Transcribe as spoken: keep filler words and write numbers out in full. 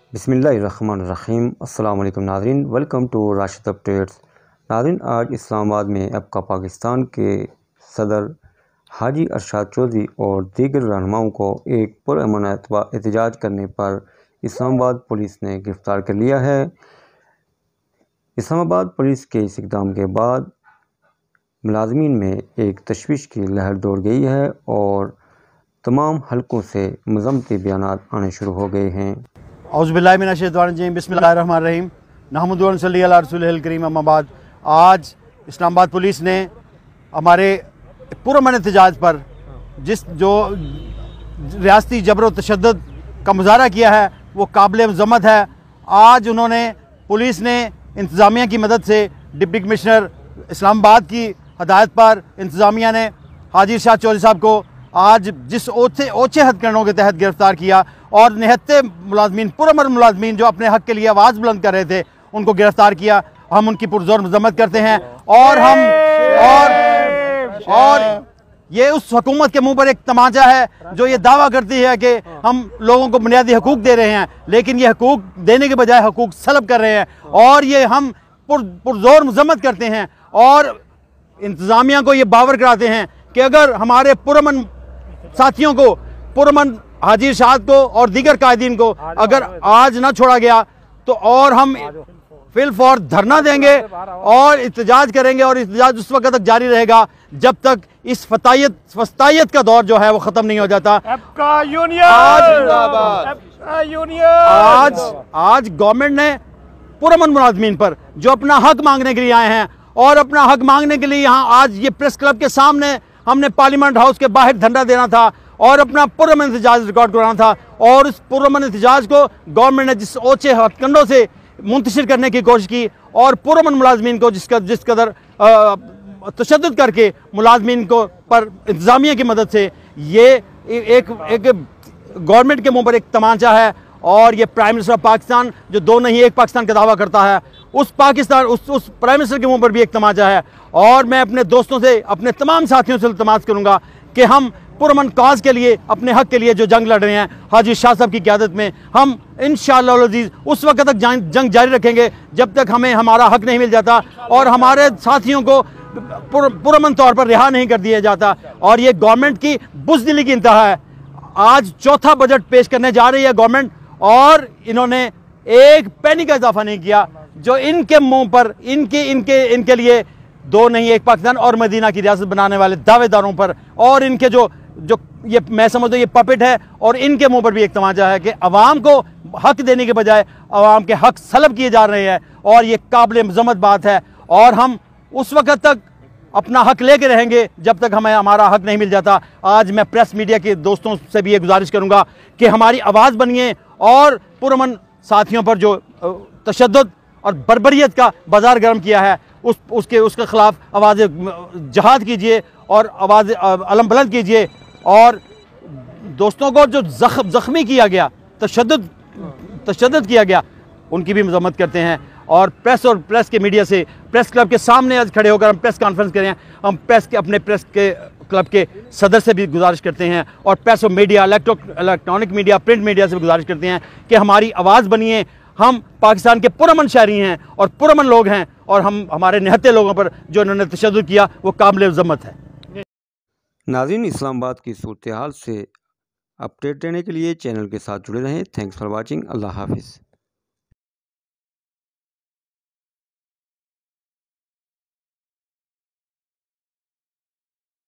बिस्मिल्लाहिर्रहमानिर्रहीम। अस्सलाम वालेकुम नाज़रीन, वेलकम टू राशिद अपडेट्स। नाज़रीन, आज इस्लामाबाद में आपका पाकिस्तान के सदर हाजी अरशद चौधरी और दीगर रहनुमाओं को एक पुरअमन एहतजाज करने पर इस्लामाबाद पुलिस ने गिरफ़्तार कर लिया है। इस्लामाबाद पुलिस के इस इक़दाम के बाद मुलाज़मीन में एक तशवीश की लहर दौड़ गई है और तमाम हलकों से मज़म्मती बयानात आने शुरू हो गए हैं। औज़ुबिल्लाहि मिनश्शैतानिर्रजीम, बिस्मिल्लाहिर्रहमानिर्रहीम, नहमदुहु व नसल्ली अला रसूलिहिल करीम, अम्मा बाद। आज इस्लामाबाद पुलिस ने हमारे पुरअमन एहतजाज पर जिस जो रियासती जबर व तशद्दुद का मुज़ाहरा किया है वो काबिल मज़म्मत है। आज उन्होंने पुलिस ने इंतज़ामिया की मदद से डिप्टी कमिश्नर इस्लामाबाद की हदायत पर इंतज़ामिया ने हाजी अरशद चौधरी साहब को आज जिस ओछे ओछे हथकंडों के तहत गिरफ़्तार किया और निहत्ते मुलाज़मीन पुरअमन मुलाज़मीन जो अपने हक़ के लिए आवाज़ बुलंद कर रहे थे उनको गिरफ़्तार किया। हम उनकी पुरज़ोर मज़म्मत करते हैं और हम और और ये उस हुकूमत के मुंह पर एक तमाचा है जो ये दावा करती है कि हम लोगों को बुनियादी हकूक़ दे रहे हैं, लेकिन ये हकूक़ देने के बजाय हकूक़ सलब कर रहे हैं। और ये हम पुर पुरज़ोर मज़म्मत करते हैं और इंतज़ामिया को ये बावर कराते हैं कि अगर हमारे पुरअमन साथियों को, पुरअमन हाजी अरशद को और दीगर कायदीन को अगर आज ना छोड़ा गया तो और हम फिल फौर धरना देंगे और एहतजाज करेंगे और एहतजाज उस वक्त तक जारी रहेगा जब तक इस फतायत फस्तायत का दौर जो है वो ख़त्म नहीं हो जाता। आज आज गवर्नमेंट ने पुरअमन मुलाज़मीन पर जो अपना हक मांगने के लिए आए हैं और अपना हक मांगने के लिए यहाँ आज ये प्रेस क्लब के सामने हमने पार्लियामेंट हाउस के बाहर धरना देना था और अपना पुरअमन एहतजाज रिकॉर्ड कराना था। और इस पुरअमन एहतजाज को गवर्नमेंट ने जिस ओछे हथकंडों से मुंतशिर करने की कोशिश की और पुरअमन मुलाज़मीन को जिसका जिस कदर तशद्दुद करके मुलाज़मीन को पर इंतज़ामिया की मदद से ये एक एक गवर्नमेंट के मुंह पर एक तमाचा है। और ये प्राइम मिनिस्टर ऑफ पाकिस्तान जो दो नहीं एक पाकिस्तान का दावा करता है, उस पाकिस्तान उस उस प्राइम मिनिस्टर के मुंह पर भी एक तमाचा है। और मैं अपने दोस्तों से, अपने तमाम साथियों से इल्तिमास करूँगा कि हम पुरअमन काज के लिए, अपने हक के लिए जो जंग लड़ रहे हैं हाजी शाह साहब की क़यादत में, हम इंशाअल्लाह अज़ीज़ उस वक्त तक जंग जारी रखेंगे जब तक हमें हमारा हक नहीं मिल जाता और हमारे साथियों को पुरअमन तौर पर रिहा नहीं कर दिया जाता। और ये गवर्नमेंट की बुज़दिली की इंतहा है। आज चौथा बजट पेश करने जा रही है गवर्नमेंट और इन्होंने एक पैनी का इजाफा नहीं किया जो इनके मुंह पर, इनके इनके इनके लिए दो नहीं एक पाकिस्तान और मदीना की रियासत बनाने वाले दावेदारों पर और इनके जो जो ये मैं समझता हूँ ये पपेट है और इनके मुंह पर भी एक तमाचा है कि अवाम को हक देने के बजाय अवाम के हक सलब किए जा रहे हैं और ये काबिल मज़म्मत बात है। और हम उस वक़्त तक अपना हक लेके रहेंगे जब तक हमें हमारा हक नहीं मिल जाता। आज मैं प्रेस मीडिया के दोस्तों से भी ये गुजारिश करूँगा कि हमारी आवाज़ बनिए और पुरअमन साथियों पर जो तशद्दुद और बर्बरियत का बाजार गर्म किया है उस उसके उसके ख़िलाफ़ आवाज़ जहाद कीजिए और आवाज़ अलम बुलंद कीजिए। और दोस्तों को जो जख्म ज़ख्मी किया गया, तशद्दुद तशद्दुद किया गया, उनकी भी मज़म्मत करते हैं। और प्रेस और प्रेस के मीडिया से प्रेस क्लब के सामने आज खड़े होकर हम प्रेस कॉन्फ्रेंस करें। हम प्रेस के अपने प्रेस के क्लब के सदर से भी गुजारिश करते हैं और प्रेस और media, electronic media, print media से भी गुजारिश करते हैं कि हमारी आवाज़ बनिए। हम पाकिस्तान के पुरअमन शहरी हैं और पुरअमन लोग हैं और हम हमारे निहत्ते लोगों पर जो इन्होंने तशद्दुद किया वो काबिल मज़म्मत है। नाज़रीन, इस्लामाबाद की सूरत हाल से अपडेट देने के लिए चैनल के साथ जुड़े रहें। Thanks for watching. अल्लाह हाफिज़।